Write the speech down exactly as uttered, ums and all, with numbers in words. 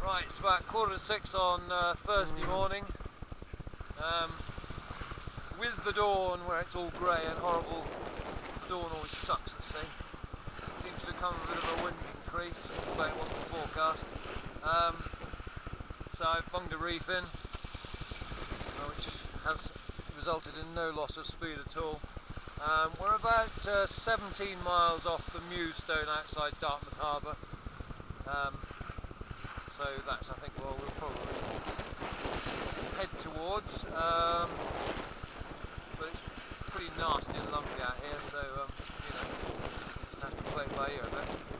Right, it's about quarter to six on uh, Thursday morning. Um, with the dawn, where it's all grey and horrible, the dawn always sucks at sea. Seems to come a bit of a wind increase, although it wasn't forecast. Um, so I've bunged a reef in, uh, which has resulted in no loss of speed at all. Um, we're about uh, seventeen miles off the Mewstone outside Dartmouth Harbour. Um, so that's, I think, well, we'll probably head towards. Um, but it's pretty nasty and lumpy out here, so um, you know, have to play it by ear a bit.